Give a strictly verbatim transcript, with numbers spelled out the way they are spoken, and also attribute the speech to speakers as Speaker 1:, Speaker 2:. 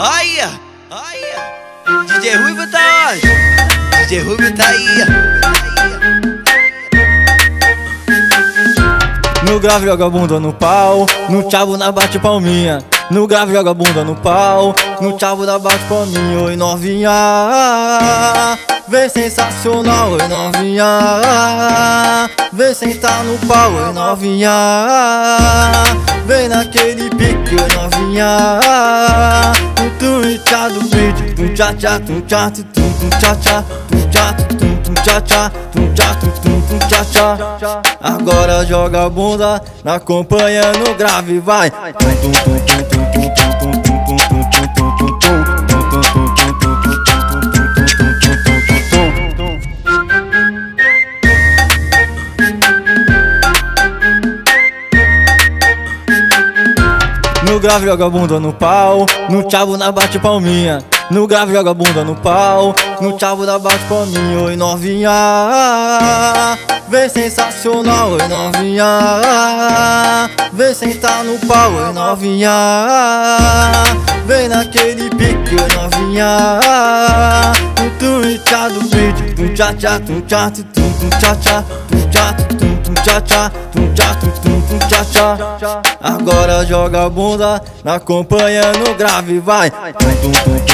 Speaker 1: Olha, olha, D J Ruivo tá onde? D J Ruivo tá aí.
Speaker 2: No grave joga a bunda no pau, no chavo na bate palminha. No grave joga a bunda no pau, no chavo da bate palminha. Oi novinha, vem sensacional. Oi novinha, vem sentar no pau. Oi novinha, vem naquele pique. Oi novinha, no twitcha do beat. Tum tcha tcha, tum tcha tum tum tcha tcha, tum tcha tum tum tcha tcha, tum tcha tum tum tcha tcha. Agora joga a bunda, na companhia no grave vai. Tum tum tum tum tum tum tum tum tum tum tum tum tum. No grave joga a bunda no pau, no chavo na bate palminha. No grave joga a bunda no pau, no chavo da bate palminha. Oi novinha, vem sensacional. Oi novinha, vem sentar no pau. Oi novinha, vem naquele pique. Oi novinha, no twitcha do beat. Tum tcha tcha, tum tcha tum tum tcha tcha, tum tcha tum tum tcha tcha, tum tcha tum tum tcha tcha. Agora joga a bunda, na companhia no grave vai. Tum tum tum.